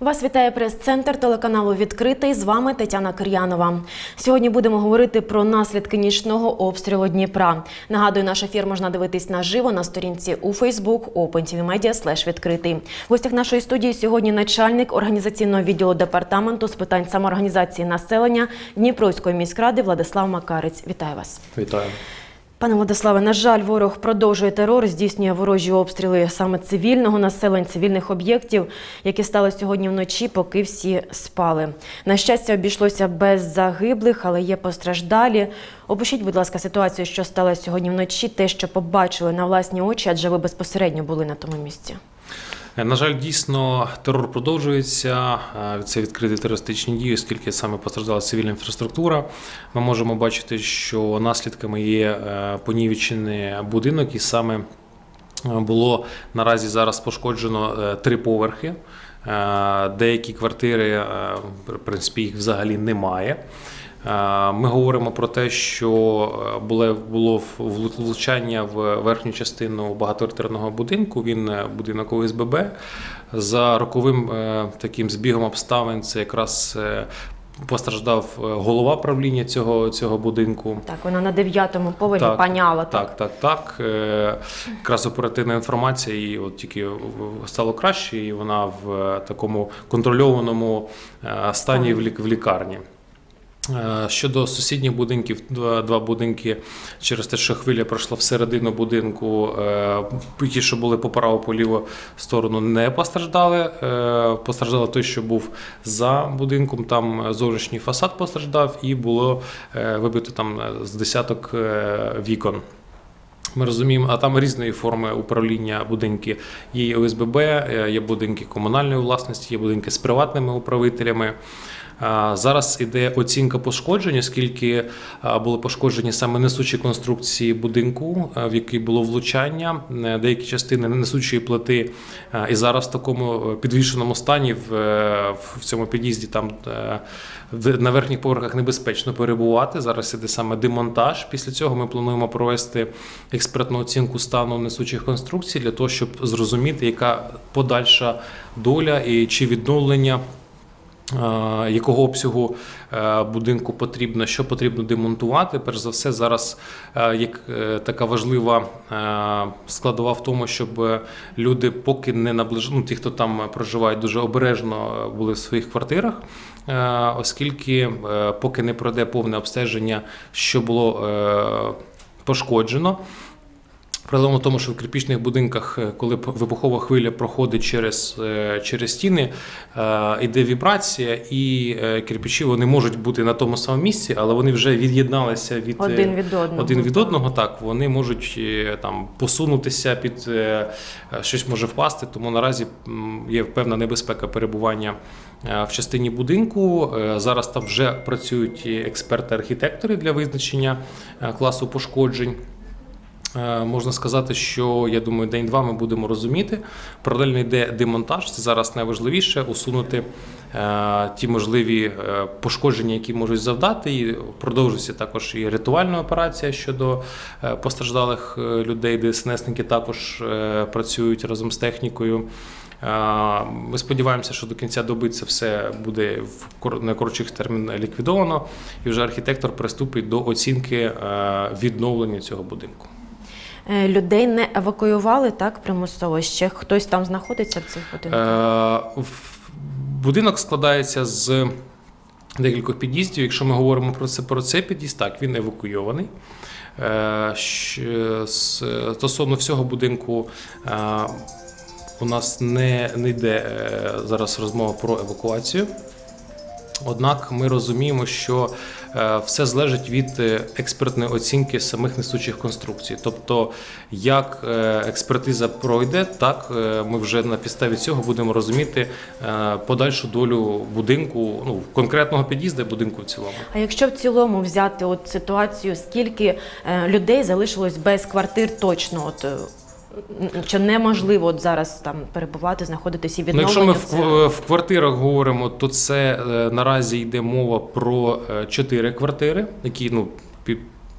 Вас вітає прес-центр телеканалу «Відкритий». З вами Тетяна Кир'янова. Сьогодні будемо говорити про наслідки нічного обстрілу Дніпра. Нагадую, наш ефір можна дивитись наживо на сторінці у Facebook OpenTVMedia/відкритий. В гостях нашої студії сьогодні начальник організаційного відділу департаменту з питань самоорганізації населення Дніпровської міськради Владислав Макарець. Вітаю вас. Вітаю. Пане Владиславе, на жаль, ворог продовжує терор, здійснює ворожі обстріли саме цивільного населення, цивільних об'єктів, які стали сьогодні вночі, поки всі спали. На щастя, обійшлося без загиблих, але є постраждалі. Опишіть, будь ласка, ситуацію, що сталося сьогодні вночі, те, що побачили на власні очі, адже ви безпосередньо були на тому місці. На жаль, дійсно, терор продовжується, це відкриті терористичні дії, оскільки саме постраждала цивільна інфраструктура. Ми можемо бачити, що наслідками є понівечений будинок, і саме було наразі зараз пошкоджено 3 поверхи. Деякі квартири, в принципі, їх взагалі немає. Ми говоримо про те, що було влучання в верхню частину багатоквартирного будинку, він будинок ОСББ. За роковим таким збігом обставин це якраз постраждав голова правління цього будинку. Так, вона на 9-му поверсі, пані Алла. Так. Якраз оперативна інформація, і от тільки стало краще, і вона в такому контрольованому стані в лікарні. Щодо сусідніх будинків, 2 будинки через те, що хвиля пройшла всередину будинку, ті, що були по праву, по ліву сторону, не постраждали. Постраждав той, що був за будинком, там зовнішній фасад постраждав і було вибито там з десяток вікон. Ми розуміємо, а там різної форми управління будинки. Є ОСББ, є будинки комунальної власності, є будинки з приватними управителями. Зараз іде оцінка пошкоджень, оскільки були пошкоджені саме несучі конструкції будинку, в який було влучання, деякі частини несучої плити. І зараз в такому підвішеному стані в цьому під'їзді там на верхніх поверхах небезпечно перебувати. Зараз іде саме демонтаж. Після цього ми плануємо провести експертну оцінку стану несучих конструкцій для того, щоб зрозуміти, яка подальша доля і чи відновлення, якого обсягу будинку потрібно, що потрібно демонтувати. Перш за все, зараз як така важлива складова в тому, щоб люди поки не наближали, ті, хто там проживають, дуже обережно були в своїх квартирах, оскільки поки не пройде повне обстеження, що було пошкоджено. Проблема в тому, що в кирпичних будинках, коли вибухова хвиля проходить через стіни, йде вібрація, і кирпичі вони можуть бути на тому самому місці, але вони вже від'єдналися один від одного. Так, вони можуть там посунутися, під щось може впасти, тому наразі є певна небезпека перебування в частині будинку. Зараз там вже працюють експерти-архітектори для визначення класу пошкоджень. Можна сказати, що, я думаю, день-два ми будемо розуміти. Паралельно йде демонтаж, це зараз найважливіше – усунути ті можливі пошкодження, які можуть завдати. І продовжується також і рятувальна операція щодо постраждалих людей, ДСНСники також працюють разом з технікою. Ми сподіваємося, що до кінця доби це все буде в найкоротших термінах ліквідовано, і вже архітектор приступить до оцінки відновлення цього будинку. Людей не евакуювали, так, примусово? Ще хтось там знаходиться в цих будинках? Будинок складається з декількох під'їздів. Якщо ми говоримо про цей під'їзд, так, він евакуйований. Стосовно всього будинку, у нас не йде зараз розмова про евакуацію. Однак ми розуміємо, що все залежить від експертної оцінки самих несучих конструкцій. Тобто, як експертиза пройде, так ми вже на підставі цього будемо розуміти подальшу долю будинку, конкретного під'їзду, будинку в цілому. А якщо в цілому взяти ситуацію, скільки людей залишилось без квартир точно? Що неможливо зараз там перебувати, знаходитись і відновлення? Якщо ми в квартирах говоримо, то це наразі йде мова про 4 квартири, які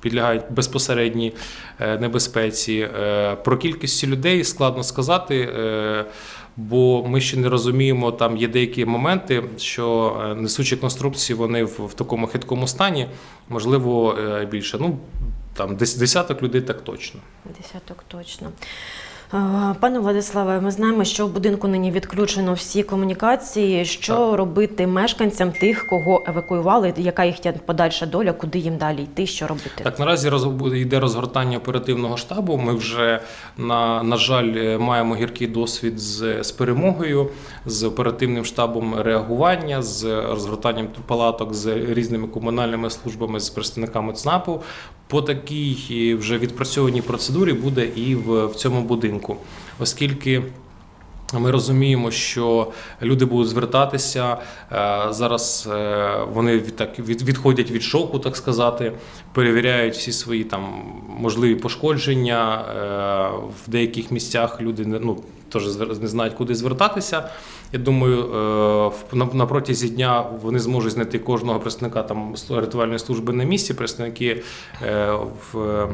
підлягають безпосередній небезпеці. Про кількість людей складно сказати, бо ми ще не розуміємо, там є деякі моменти, що несучі конструкції, вони в такому хиткому стані, можливо, більше. Ну, там десяток людей так точно. Десяток точно. Пане Владиславе, ми знаємо, що в будинку нині відключено всі комунікації. Що робити мешканцям тих, кого евакуювали, яка їхня подальша доля, куди їм далі йти, що робити? Так, наразі йде розгортання оперативного штабу. Ми вже, на жаль, маємо гіркий досвід з перемогою, з оперативним штабом реагування, з розгортанням палаток з різними комунальними службами, з представниками ЦНАПу. По такій вже відпрацьованій процедурі буде і в цьому будинку, оскільки ми розуміємо, що люди будуть звертатися, зараз вони відходять від шоку, так сказати, перевіряють всі свої там можливі пошкодження, в деяких місцях люди теж не знають, куди звертатися. Я думаю, на протязі дня вони зможуть знайти кожного представника там рятувальної служби на місці, представники в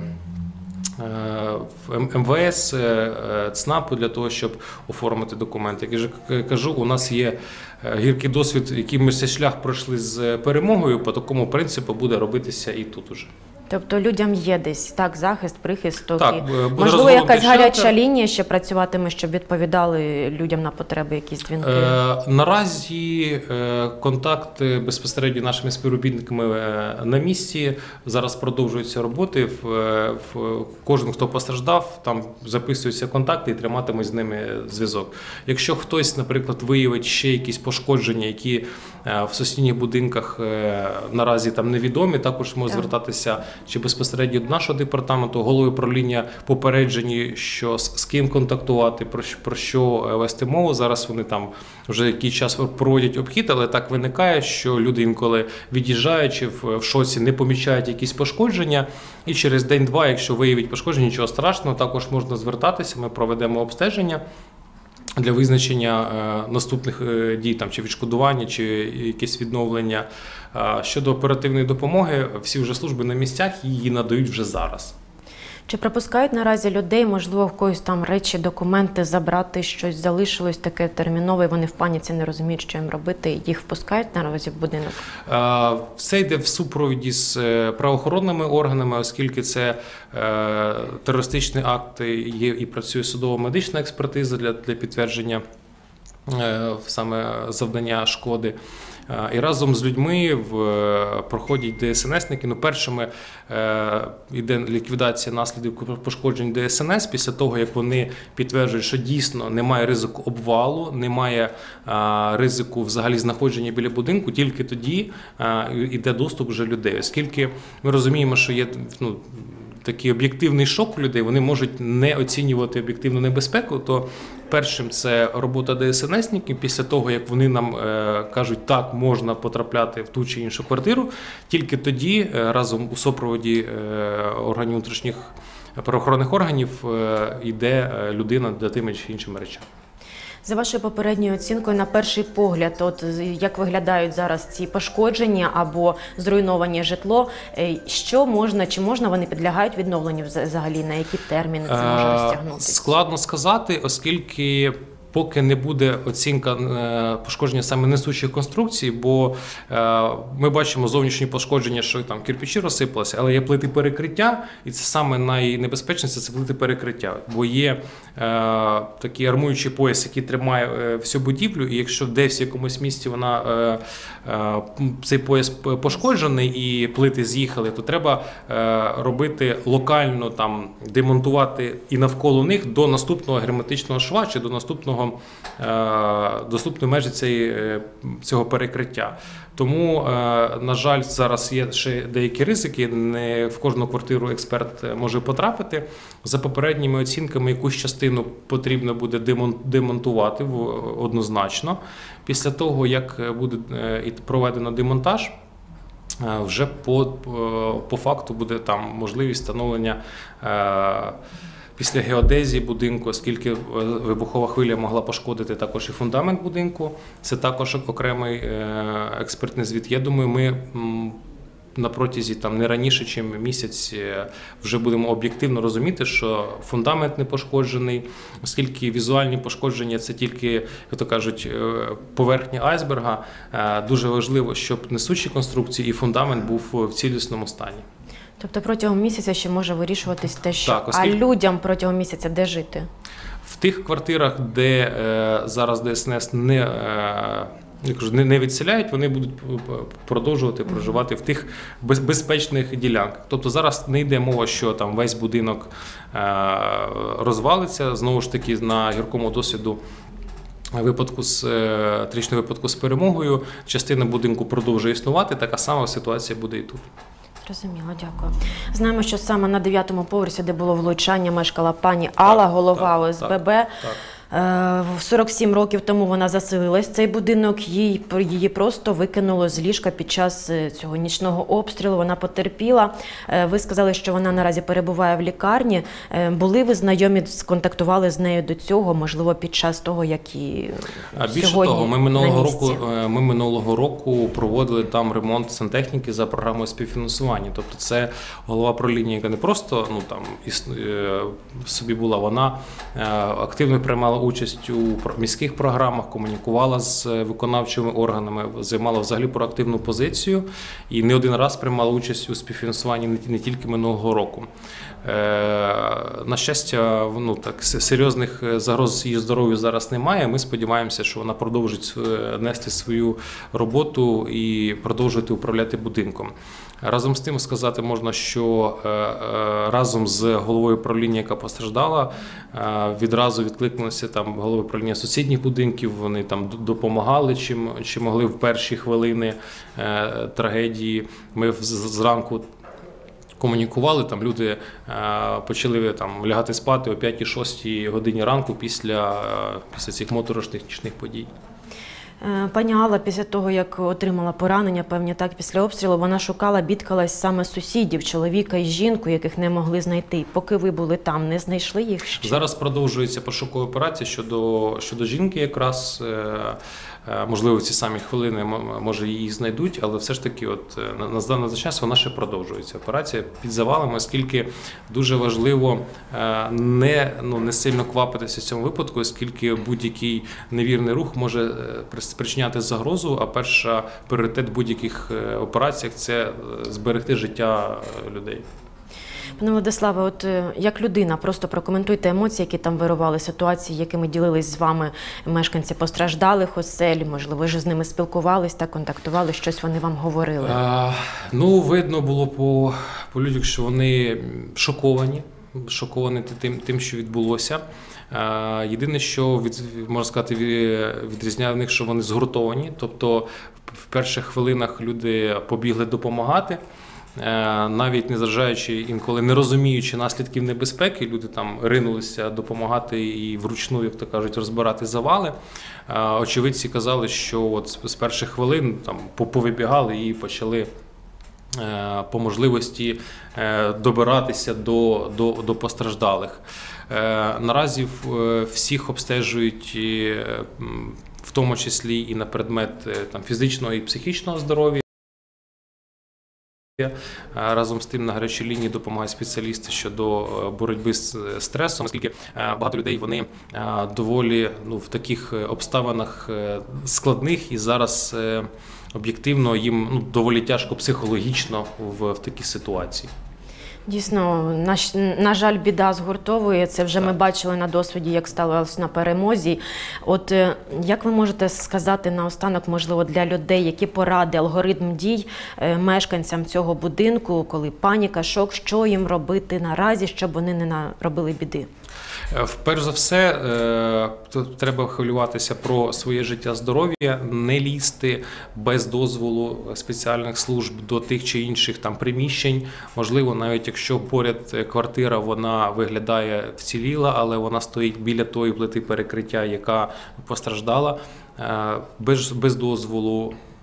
МВС, ЦНАПу для того, щоб оформити документи. Як я кажу, у нас є гіркий досвід, який ми цей шлях пройшли з перемогою, по такому принципу буде робитися і тут уже. Тобто людям є десь захист, прихисток, так, можливо, якась гаряча лінія ще працюватиме, щоб відповідали людям на потреби, якісь дзвінки? Наразі контакти безпосередньо нашими співробітниками на місці, зараз продовжуються роботи, кожен, хто постраждав, там записуються контакти і триматимуть з ними зв'язок. Якщо хтось, наприклад, виявить ще якісь пошкодження, які в сусідніх будинках наразі там невідомі, також може звертатися чи безпосередньо до нашого департаменту, голови управління попереджені, що з ким контактувати, про що вести мову. Зараз вони там вже який час проводять обхід, але так виникає, що люди інколи від'їжджаючи в шоці, не помічають якісь пошкодження, і через день-два, якщо виявить пошкодження, нічого страшного, також можна звертатися, ми проведемо обстеження для визначення наступних дій, там, чи відшкодування, чи якесь відновлення. Щодо оперативної допомоги, всі вже служби на місцях її надають вже зараз. Чи пропускають наразі людей, можливо, в когось там речі, документи забрати, щось залишилось таке термінове, і вони в паніці не розуміють, що їм робити, їх впускають наразі в будинок? Все йде в супроводі з правоохоронними органами, оскільки це терористичний акт, є і працює судово-медична експертиза для підтвердження саме завдання шкоди. І разом з людьми проходять ДСНСники. Першими йде ліквідація наслідків пошкоджень ДСНС після того, як вони підтверджують, що дійсно немає ризику обвалу, немає ризику взагалі знаходження біля будинку, тільки тоді йде доступ вже людей. Оскільки ми розуміємо, що є такий об'єктивний шок у людей, вони можуть не оцінювати об'єктивну небезпеку, то першим це робота ДСНСників. Після того, як вони нам кажуть, так, можна потрапляти в ту чи іншу квартиру, тільки тоді разом у супроводі органів внутрішніх правоохоронних органів йде людина за тими чи іншими речами. За вашою попередньою оцінкою, на перший погляд, от як виглядають зараз ці пошкодження або зруйновані житло, що можна, чи можна вони підлягають відновленню взагалі, на які терміни це може розтягнутися? Складно сказати, оскільки поки не буде оцінка пошкодження саме несучих конструкцій, бо ми бачимо зовнішні пошкодження, що там кирпичі розсипалися, але є плити перекриття, і це саме найнебезпечніше – це плити перекриття, бо є такий армуючий пояс, який тримає всю будівлю, і якщо десь в якомусь місці цей пояс пошкоджений і плити з'їхали, то треба робити локально, там, демонтувати і навколо них до наступного герметичного шва чи до доступної межі цього перекриття. Тому, на жаль, зараз є ще деякі ризики, не в кожну квартиру експерт може потрапити. За попередніми оцінками, якусь частину потрібно буде демонтувати однозначно. Після того, як буде проведено демонтаж, вже по факту буде там можливість встановлення після геодезії будинку, оскільки вибухова хвиля могла пошкодити також і фундамент будинку. Це також окремий експертний звіт. Я думаю, ми на протязі не раніше, ніж місяць, вже будемо об'єктивно розуміти, що фундамент не пошкоджений, оскільки візуальні пошкодження – це тільки, як то кажуть, поверхня айсберга. Дуже важливо, щоб несучі конструкції і фундамент був в цілісному стані. Тобто протягом місяця ще може вирішуватись те, що… Так, оскільки… А людям протягом місяця де жити? В тих квартирах, де зараз ДСНС не відселяють, вони будуть продовжувати проживати в тих безпечних ділянках. Тобто зараз не йде мова, що там весь будинок розвалиться. Знову ж таки, на гіркому досвіду трагічного випадку з Перемогою, частина будинку продовжує існувати, така сама ситуація буде і тут. Зрозуміло, дякую. Знаємо, що саме на 9-му поверсі, де було влучання, мешкала пані Алла, голова ОСББ. Так. 47 років тому вона заселилась в цей будинок, її просто викинуло з ліжка під час цього нічного обстрілу, вона потерпіла. Ви сказали, що вона наразі перебуває в лікарні. Були ви знайомі, сконтактували з нею до цього, можливо, під час того, як і більше сьогодні того, ми минулого року проводили там ремонт сантехніки за програмою співфінансування. Тобто це голова правління, яка не просто собі була, вона активно приймала участь у міських програмах, комунікувала з виконавчими органами, займала взагалі проактивну позицію і не один раз приймала участь у співфінансуванні не тільки минулого року. На щастя, серйозних загроз її здоров'ю зараз немає. Ми сподіваємося, що вона продовжить нести свою роботу і продовжувати управляти будинком. Разом з тим сказати можна, що разом з головою правління, яка постраждала, відразу відкликнулися голови правління сусідніх будинків, вони допомагали, чим могли в перші хвилини трагедії. Ми зранку комунікували, люди почали лягати спати о 5-6 годині ранку після цих моторошних нічних подій. Пані Алла, після того, як отримала поранення, після обстрілу, вона шукала, бідкалась саме сусідів, чоловіка і жінку, яких не могли знайти. Поки ви були там, не знайшли їх ще? Зараз продовжується пошукова операція щодо жінки якраз. Можливо, в ці самі хвилини, може, її знайдуть, але все ж таки на даний час вона ще продовжується. Операція під завалами, оскільки дуже важливо не сильно квапитися в цьому випадку, оскільки будь-який невірний рух може спричиняти загрозу, а перша пріоритет в будь-яких операціях – це зберегти життя людей. Пане Владиславе, як людина, просто прокоментуйте емоції, які там вирували, ситуації, якими ділились з вами мешканці постраждалих осель, можливо, ви ж з ними спілкувались, контактували, щось вони вам говорили? Видно було по людях, що вони шоковані тим, що відбулося. Єдине, що, можна сказати, відрізняє в них, що вони згуртовані, тобто в перших хвилинах люди побігли допомагати, навіть незважаючи, інколи не розуміючи наслідків небезпеки, люди ринулися допомагати і вручну, як то кажуть, розбирати завали. Очевидці казали, що з перших хвилин повибігали і почали по можливості добиратися до постраждалих. Наразі всіх обстежують, в тому числі і на предмет фізичного і психічного здоров'я. Разом з тим на гарячій лінії допомагають спеціалісти щодо боротьби з стресом, оскільки багато людей вони доволі в таких обставинах складних і зараз об'єктивно їм доволі тяжко психологічно в такій ситуації. Дійсно, на жаль, біда згуртовує. Це вже ми бачили на досвіді, як сталося на Перемозі. Як ви можете сказати наостанок, можливо, для людей, які поради, алгоритм дій мешканцям цього будинку, коли паніка, шок, що їм робити наразі, щоб вони не наробили біди? Перш за все, треба хвилюватися про своє життя, здоров'я, не лізти без дозволу спеціальних служб до тих чи інших приміщень. Можливо, навіть якщо поряд квартира, вона виглядає вціліла, але вона стоїть біля тої плити перекриття, яка постраждала, без дозволу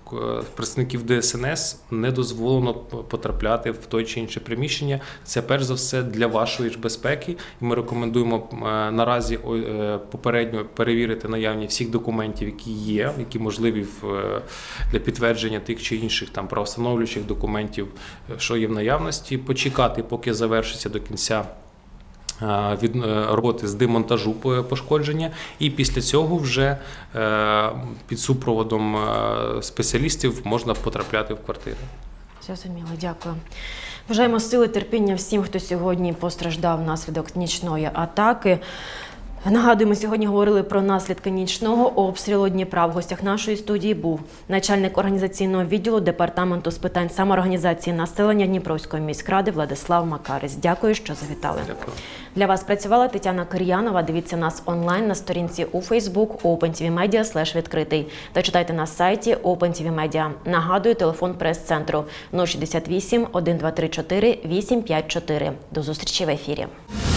представників ДСНС не дозволено потрапляти в той чи інше приміщення. Це перш за все для вашої ж безпеки. І ми рекомендуємо наразі попередньо перевірити наявність всіх документів, які є, які можливі для підтвердження тих чи інших там правовстановлюючих документів, що є в наявності, почекати, поки завершиться до кінця від роботи з демонтажу пошкодження, і після цього вже під супроводом спеціалістів можна потрапляти в квартири. Зрозуміло, дякую. Бажаємо сили, терпіння всім, хто сьогодні постраждав внаслідок нічної атаки. Нагадуємо, сьогодні говорили про наслідки нічного обстрілу Дніпра. В гостях нашої студії був начальник організаційного відділу Департаменту з питань самоорганізації населення Дніпровської міськради Владислав Макарис. Дякую, що завітали. Дякую. Для вас працювала Тетяна Кир'янова. Дивіться нас онлайн на сторінці у Facebook opentvmedia/відкритий та читайте на сайті OpenTV Нагадую, телефон прес-центру 068 1234 854. До зустрічі в ефірі.